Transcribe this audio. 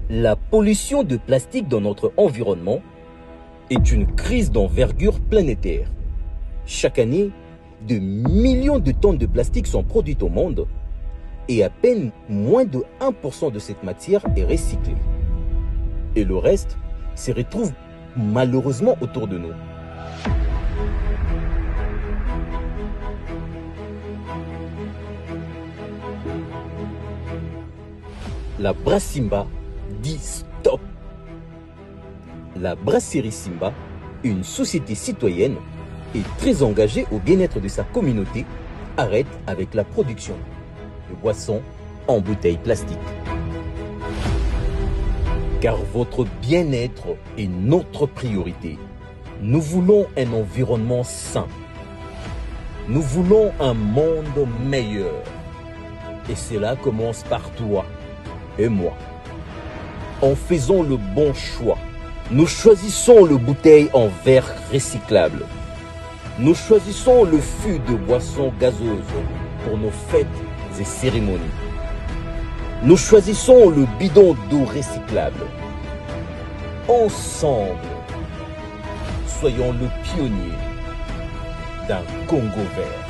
La pollution de plastique dans notre environnement est une crise d'envergure planétaire. Chaque année, de millions de tonnes de plastique sont produites au monde et à peine moins de 1% de cette matière est recyclée. Et le reste se retrouve malheureusement autour de nous. La Brassimba dit stop. La brasserie Simba, une société citoyenne et très engagée au bien-être de sa communauté, arrête avec la production de boissons en bouteilles plastiques. Car votre bien-être est notre priorité. Nous voulons un environnement sain. Nous voulons un monde meilleur. Et cela commence par toi et moi. En faisant le bon choix, nous choisissons le bouteille en verre recyclable. Nous choisissons le fût de boissons gazeuses pour nos fêtes et cérémonies. Nous choisissons le bidon d'eau recyclable. Ensemble, soyons le pionnier d'un Congo vert.